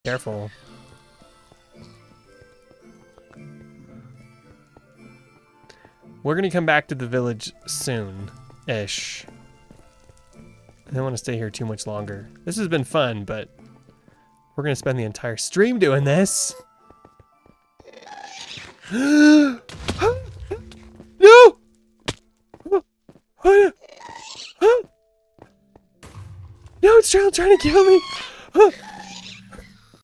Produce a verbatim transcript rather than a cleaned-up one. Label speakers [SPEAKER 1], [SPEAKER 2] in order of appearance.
[SPEAKER 1] Careful. We're gonna come back to the village soon-ish. I don't want to stay here too much longer. This has been fun, but we're gonna spend the entire stream doing this. No! No, it's trying, trying to kill me.